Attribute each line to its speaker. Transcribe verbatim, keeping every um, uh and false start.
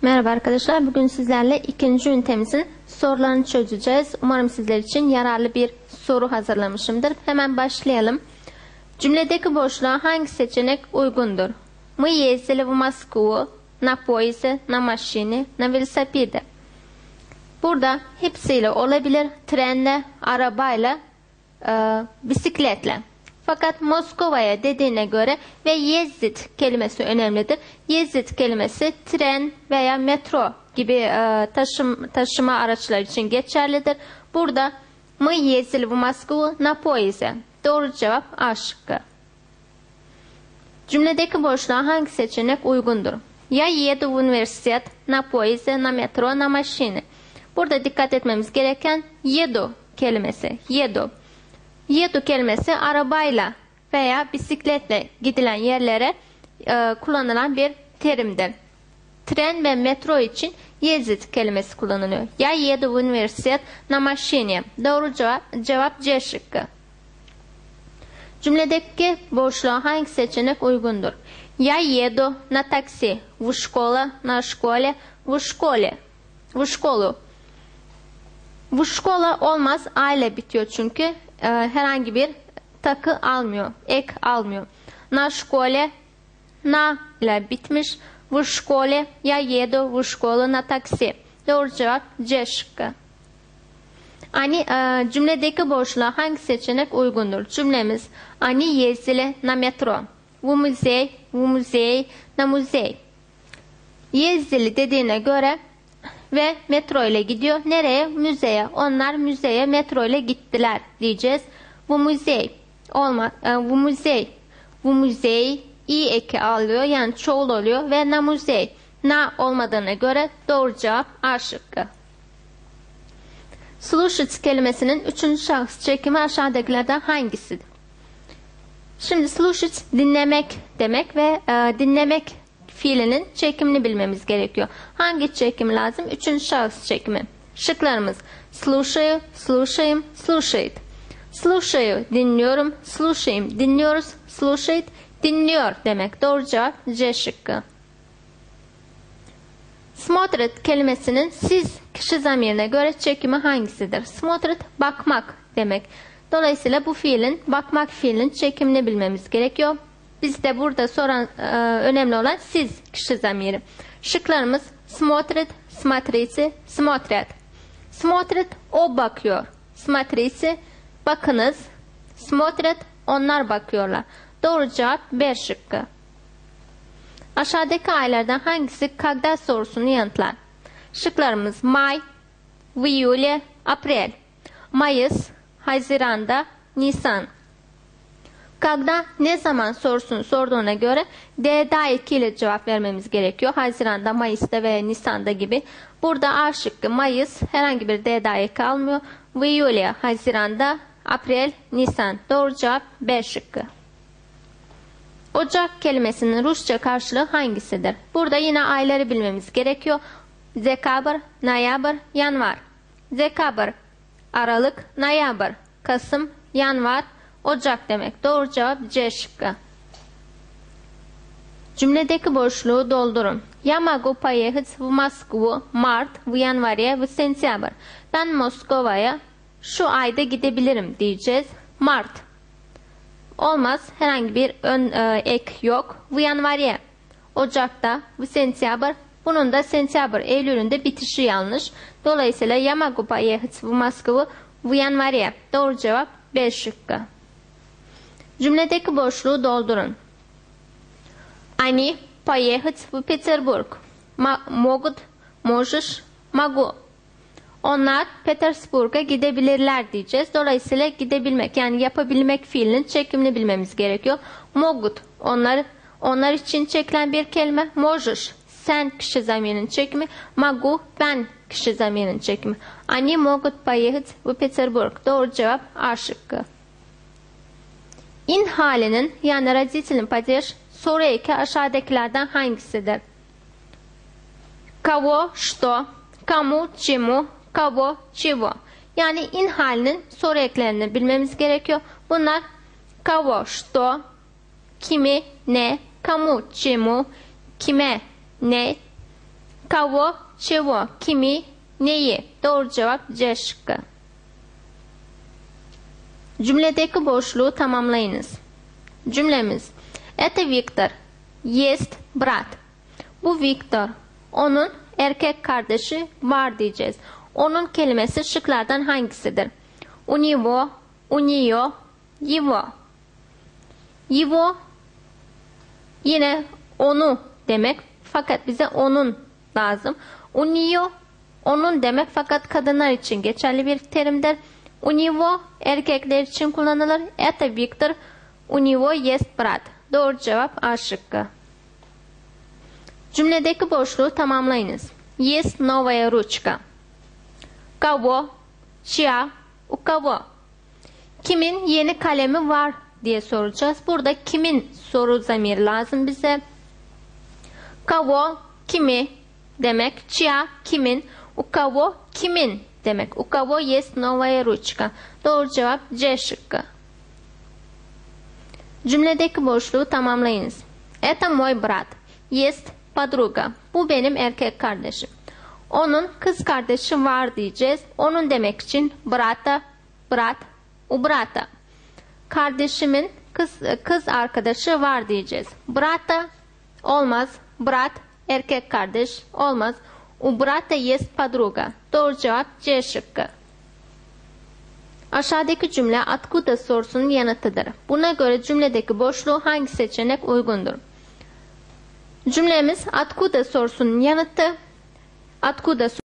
Speaker 1: Merhaba arkadaşlar. Bugün sizlerle ikinci ünitemizin sorularını çözeceğiz. Umarım sizler için yararlı bir soru hazırlamışımdır. Hemen başlayalım. Cümledeki boşluğa hangi seçenek uygundur? Мы ездили в Москву на поезде, на машине, на велосипеде. Burada hepsiyle olabilir. Trenle, arabayla, e, bisikletle. Fakat Moskova'ya dediğine göre ve Yezdit kelimesi önemlidir. Yezdit kelimesi tren veya metro gibi e, taşım, taşıma araçları için geçerlidir. Burada мы ездили в Москву на поезде. Doğru cevap A şıkkı. Cümledeki boşluğa hangi seçenek uygundur? Я еду в университет на поезде, на метро, на машине. Burada dikkat etmemiz gereken еду kelimesi. Еду. Yedu kelimesi arabayla veya bisikletle gidilen yerlere e, kullanılan bir terimdir. Tren ve metro için yezdit kelimesi kullanılıyor. Ya yedu v universitet na maşine. Doğru cevap, cevap C şıkkı. Cümledeki boşluğa hangi seçenek uygundur? Ya yedu na taksi, v škola, na škole, v škole, v školu. V škola olmaz, a ile bitiyor çünkü. E, herhangi bir takı almıyor, ek almıyor. Na škole, na ile bitmiş. V škole, ya yedu v školu na taksi. Doğru cevap C şıkkı. Ani e, cümledeki boşluğa hangi seçenek uygundur? Cümlemiz Ani yezdili na metro. V muzey, v muzey, na muzey. Yezdili dediğine göre ve metro ile gidiyor. Nereye? Müzeye. Onlar müzeye metro ile gittiler diyeceğiz. Bu müzey olma, bu müzey, bu müzey i eki alıyor, yani çoğul oluyor ve na müzey na olmadığına göre doğru cevap A şıkkı. Слушать kelimesinin üçüncü şahıs çekimi aşağıdakilerden hangisidir? Şimdi слушать dinlemek demek ve e, dinlemek fiilinin çekimini bilmemiz gerekiyor. Hangi çekim lazım? Üçüncü şahıs çekimi. Şıklarımız слушаю, слушаем, слушает. Слушаю dinliyorum, слушаем dinliyoruz, слушает dinliyor demek. Doğru cevap C şıkkı. Смотрит kelimesinin siz kişi zamirine göre çekimi hangisidir? Смотрит bakmak demek. Dolayısıyla bu fiilin, bakmak fiilinin çekimini bilmemiz gerekiyor. Biz de burada soran e, önemli olan siz kişi zamiri. Şıklarımız смотрит, смотрите, смотрят. Смотрит o bakıyor. Смотрите bakınız. Смотрят onlar bakıyorlar. Doğru cevap B şıkkı. Aşağıdaki aylardan hangisi когда sorusunu yanıtlar? Şıklarımız May, в июле, April. Mayıs, Haziran'da, Nisan. Когда ne zaman sorusunu sorduğuna göre D daha iki ile cevap vermemiz gerekiyor. Haziran'da, Mayıs'ta veya Nisan'da gibi. Burada A şıkkı Mayıs herhangi bir D daha iki almıyor. В июле, Haziran'da, April, Nisan. Doğru cevap B şıkkı. Ocak kelimesinin Rusça karşılığı hangisidir? Burada yine ayları bilmemiz gerekiyor. Dekabr, Noyabr, Yanvar. Dekabr, Aralık, Noyabr, Kasım, Yanvar, Ocak demek. Doğru cevap C şıkkı. Cümledeki boşluğu doldurun. Я могу поехать в Москву март, в январе, в сентябрь. Ben Moskova'ya şu ayda gidebilirim diyeceğiz. Mart. Olmaz. Herhangi bir ön e, ek yok. В январе. Ocak'ta. В сентябрь. Bunun da sentyabr, Eylül'ünde bitişi yanlış. Dolayısıyla Я могу поехать в Москву в январе. Doğru cevap B şıkkı. Cümledeki boşluğu doldurun. Они поехать в Петербург. Могут, можешь, могу. Onlar Petersburg'a gidebilirler diyeceğiz. Dolayısıyla gidebilmek, yani yapabilmek fiilinin çekimini bilmemiz gerekiyor. Могут. Onlar, onlar için çekilen bir kelime. Можешь. Sen kişi zamirinin çekimi. Могу. Ben kişi zamirinin çekimi. Они могут поехать в Петербург. Doğru cevap A şıkkı. İn halinin, yani родительный падеж soru eki aşağıdakilerden hangisidir? Кого, что, кому, чему, кого, чего. Yani in halinin soru eklerini bilmemiz gerekiyor. Bunlar кого, что, kimi, ne, кому, чему, kime, ne, Kavo, çevo, kimi, neyi? Doğru cevap C şıkkı. Cümledeki boşluğu tamamlayınız. Cümlemiz: Это Viktor, есть брат. Bu Viktor. Onun erkek kardeşi var diyeceğiz. Onun kelimesi şıklardan hangisidir? У него, у нее, его. Его yine onu demek fakat bize onun lazım. У нее onun demek fakat kadınlar için geçerli bir terimdir. У него erkekler için kullanılır. Это Viktor, у него есть брат. Doğru cevap A şıkkı. Cümledeki boşluğu tamamlayınız. Есть новая ручка. Кого? Чья? У кого? Kimin yeni kalemi var diye soracağız. Burada kimin soru zamiri lazım bize. Kavo kimi demek. Чья kimin. У кого kimin demek. У кого есть новая ручка. Doğru cevap C şıkkı. Cümledeki boşluğu tamamlayınız. Это мой брат. Есть подруга. Bu benim erkek kardeşim. Onun kız kardeşi var diyeceğiz. Onun demek için brata, brat, u brata. Kardeşimin kız, kız arkadaşı var diyeceğiz. Brata olmaz. Brat erkek kardeş olmaz. U brata есть подруга. Doğru cevap C şıkkı. Aşağıdaki cümle откуда sorusunun yanıtıdır. Buna göre cümledeki boşluğu hangi seçenek uygundur? Cümlemiz откуда sorusunun yanıtı. Откуда